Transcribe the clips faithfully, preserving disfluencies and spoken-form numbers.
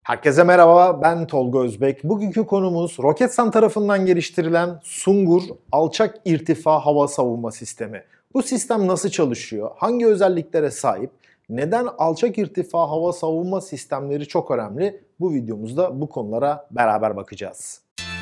Herkese merhaba, ben Tolga Özbek. Bugünkü konumuz Roketsan tarafından geliştirilen Sungur Alçak İrtifa Hava Savunma Sistemi. Bu sistem nasıl çalışıyor? Hangi özelliklere sahip? Neden alçak irtifa hava savunma sistemleri çok önemli? Bu videomuzda bu konulara beraber bakacağız.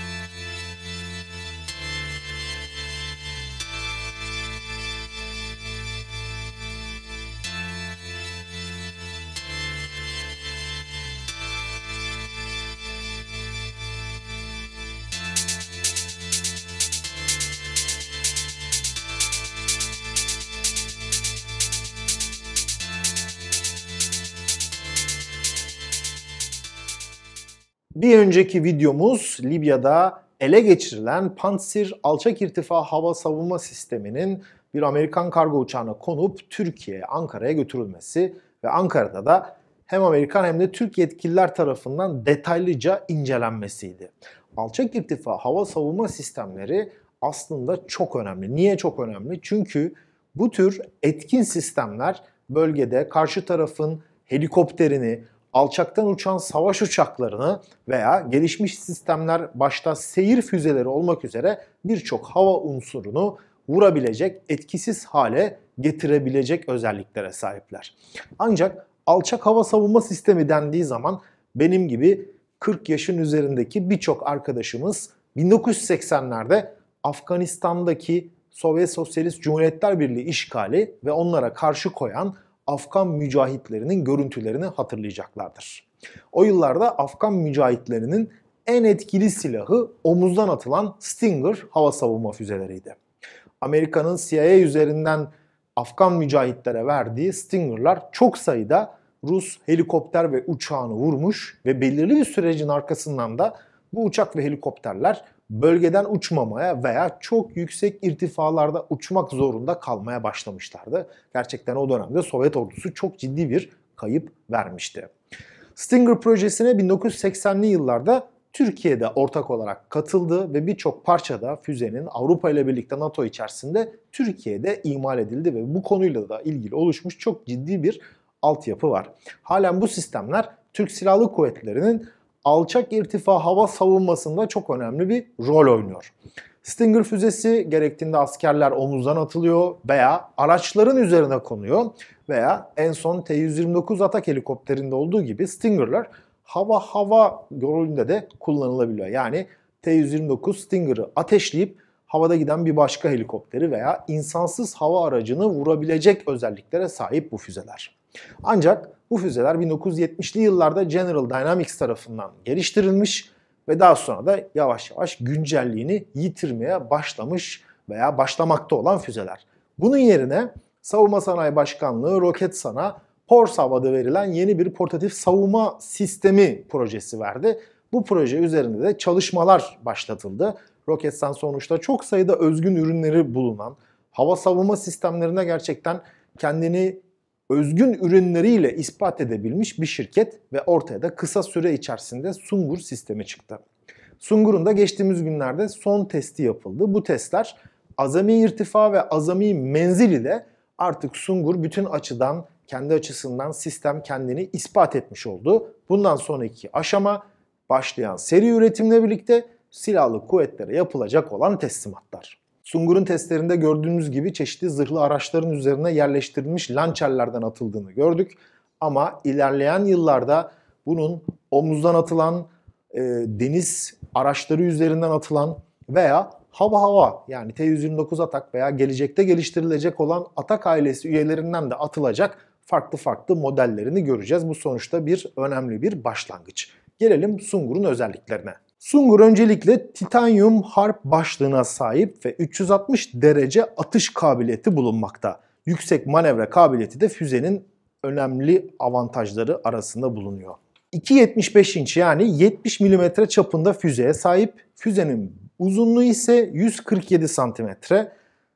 Bir önceki videomuz Libya'da ele geçirilen Pantsir alçak irtifa hava savunma sisteminin bir Amerikan kargo uçağına konup Türkiye'ye, Ankara'ya götürülmesi ve Ankara'da da hem Amerikan hem de Türk yetkililer tarafından detaylıca incelenmesiydi. Alçak irtifa hava savunma sistemleri aslında çok önemli. Niye çok önemli? Çünkü bu tür etkin sistemler bölgede karşı tarafın helikopterini, alçaktan uçan savaş uçaklarını veya gelişmiş sistemler başta seyir füzeleri olmak üzere birçok hava unsurunu vurabilecek, etkisiz hale getirebilecek özelliklere sahipler. Ancak alçak hava savunma sistemi dendiği zaman benim gibi kırk yaşın üzerindeki birçok arkadaşımız bin dokuz yüz seksenlerde Afganistan'daki Sovyet Sosyalist Cumhuriyetler Birliği işgali ve onlara karşı koyan Afgan mücahitlerinin görüntülerini hatırlayacaklardır. O yıllarda Afgan mücahitlerinin en etkili silahı omuzdan atılan Stinger hava savunma füzeleriydi. Amerika'nın C I A üzerinden Afgan mücahitlere verdiği Stinger'lar çok sayıda Rus helikopter ve uçağını vurmuş ve belirli bir sürecin arkasından da bu uçak ve helikopterler bölgeden uçmamaya veya çok yüksek irtifalarda uçmak zorunda kalmaya başlamışlardı. Gerçekten o dönemde Sovyet ordusu çok ciddi bir kayıp vermişti. Stinger projesine bin dokuz yüz seksenli yıllarda Türkiye'de ortak olarak katıldı ve birçok parçada füzenin Avrupa ile birlikte NATO içerisinde Türkiye'de imal edildi ve bu konuyla da ilgili oluşmuş çok ciddi bir altyapı var. Halen bu sistemler Türk Silahlı Kuvvetleri'nin alçak irtifa hava savunmasında çok önemli bir rol oynuyor. Stinger füzesi gerektiğinde askerler omuzdan atılıyor veya araçların üzerine konuyor veya en son T yüz yirmi dokuz atak helikopterinde olduğu gibi Stinger'lar hava hava rolünde de kullanılabiliyor. Yani T yüz yirmi dokuz Stinger'ı ateşleyip havada giden bir başka helikopteri veya insansız hava aracını vurabilecek özelliklere sahip bu füzeler. Ancak bu füzeler bin dokuz yüz yetmişli yıllarda General Dynamics tarafından geliştirilmiş ve daha sonra da yavaş yavaş güncelliğini yitirmeye başlamış veya başlamakta olan füzeler. Bunun yerine Savunma Sanayi Başkanlığı Roketsan'a PORSAV adı verilen yeni bir portatif savunma sistemi projesi verdi. Bu proje üzerinde de çalışmalar başlatıldı. Roketsan sonuçta çok sayıda özgün ürünleri bulunan, hava savunma sistemlerine gerçekten kendini özgün ürünleriyle ispat edebilmiş bir şirket ve ortaya da kısa süre içerisinde Sungur sistemi çıktı. Sungur'un da geçtiğimiz günlerde son testi yapıldı. Bu testler azami irtifa ve azami menzil ile artık Sungur bütün açıdan, kendi açısından sistem kendini ispat etmiş oldu. Bundan sonraki aşama başlayan seri üretimle birlikte silahlı kuvvetlere yapılacak olan teslimatlar. Sungur'un testlerinde gördüğümüz gibi çeşitli zırhlı araçların üzerine yerleştirilmiş lançerlerden atıldığını gördük. Ama ilerleyen yıllarda bunun omuzdan atılan, e, deniz araçları üzerinden atılan veya hava hava yani T yüz yirmi dokuz atak veya gelecekte geliştirilecek olan atak ailesi üyelerinden de atılacak farklı farklı modellerini göreceğiz. Bu sonuçta bir önemli bir başlangıç. Gelelim Sungur'un özelliklerine. Sungur öncelikle titanyum harp başlığına sahip ve üç yüz altmış derece atış kabiliyeti bulunmakta. Yüksek manevra kabiliyeti de füzenin önemli avantajları arasında bulunuyor. iki virgül yetmiş beş inç yani yetmiş milimetre çapında füzeye sahip. Füzenin uzunluğu ise yüz kırk yedi santimetre.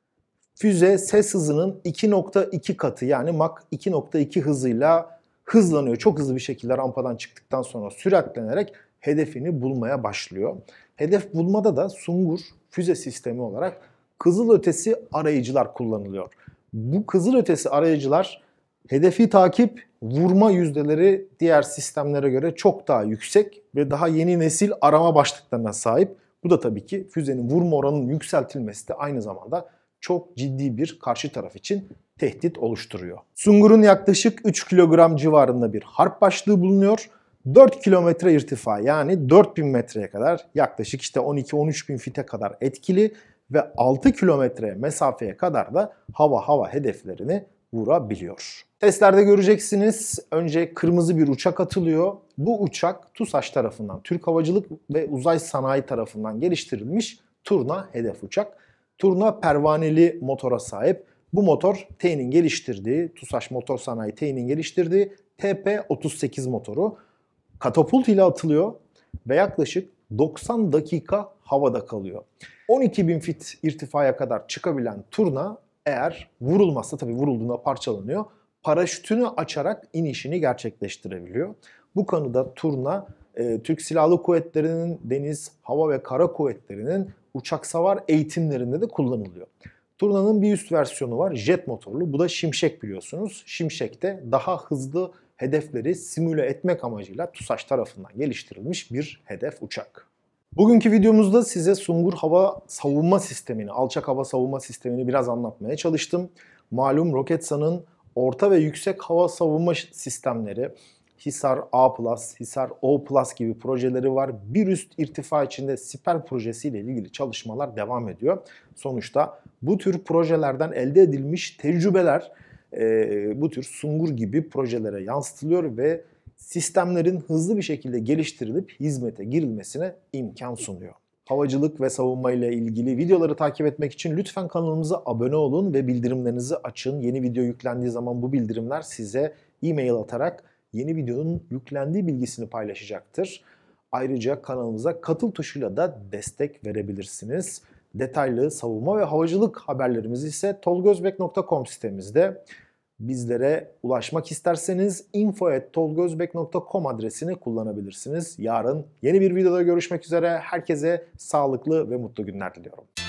Füze ses hızının iki nokta iki katı yani Mach iki nokta iki hızıyla hızlanıyor. Çok hızlı bir şekilde rampadan çıktıktan sonra süratlenerek hedefini bulmaya başlıyor. Hedef bulmada da Sungur füze sistemi olarak kızılötesi arayıcılar kullanılıyor. Bu kızılötesi arayıcılar Hedefi takip, vurma yüzdeleri diğer sistemlere göre çok daha yüksek ve daha yeni nesil arama başlıklarına sahip. Bu da tabii ki füzenin vurma oranının yükseltilmesi de aynı zamanda çok ciddi bir karşı taraf için tehdit oluşturuyor. Sungur'un yaklaşık üç kilogram civarında bir harp başlığı bulunuyor. dört kilometre irtifa, yani dört bin metreye kadar, yaklaşık işte on iki on üç bin fite kadar etkili ve altı kilometre mesafeye kadar da hava hava hedeflerini vurabiliyor. Testlerde göreceksiniz. Önce kırmızı bir uçak atılıyor. Bu uçak TUSAŞ tarafından, Türk Havacılık ve Uzay Sanayi tarafından geliştirilmiş Turna hedef uçak. Turna pervaneli motora sahip. Bu motor T İ'nin geliştirdiği, TUSAŞ Motor Sanayi T İ'nin geliştirdiği T P otuz sekiz motoru. Katapult ile atılıyor ve yaklaşık doksan dakika havada kalıyor. on iki bin fit irtifaya kadar çıkabilen Turna, eğer vurulmazsa, tabii vurulduğunda parçalanıyor, paraşütünü açarak inişini gerçekleştirebiliyor. Bu konuda Turna, e, Türk Silahlı Kuvvetleri'nin deniz, hava ve kara kuvvetlerinin uçak savar eğitimlerinde de kullanılıyor. Turna'nın bir üst versiyonu var, jet motorlu. Bu da Şimşek, biliyorsunuz. Şimşek'te daha hızlı hedefleri simüle etmek amacıyla TUSAŞ tarafından geliştirilmiş bir hedef uçak. Bugünkü videomuzda size Sungur hava savunma sistemini, alçak hava savunma sistemini biraz anlatmaya çalıştım. Malum Roketsan'ın orta ve yüksek hava savunma sistemleri, Hisar A plus, Hisar O plus gibi projeleri var. Bir üst irtifa içinde Siper projesiyle ilgili çalışmalar devam ediyor. Sonuçta bu tür projelerden elde edilmiş tecrübeler e, bu tür Sungur gibi projelere yansıtılıyor ve sistemlerin hızlı bir şekilde geliştirilip hizmete girilmesine imkan sunuyor. Havacılık ve savunma ile ilgili videoları takip etmek için lütfen kanalımıza abone olun ve bildirimlerinizi açın. Yeni video yüklendiği zaman bu bildirimler size e-mail atarak yeni videonun yüklendiği bilgisini paylaşacaktır. Ayrıca kanalımıza katıl tuşuyla da destek verebilirsiniz. Detaylı savunma ve havacılık haberlerimiz ise tolgozbek nokta com sitemizde. Bizlere ulaşmak isterseniz info at tolgozbek nokta com adresini kullanabilirsiniz. Yarın yeni bir videoda görüşmek üzere. Herkese sağlıklı ve mutlu günler diliyorum.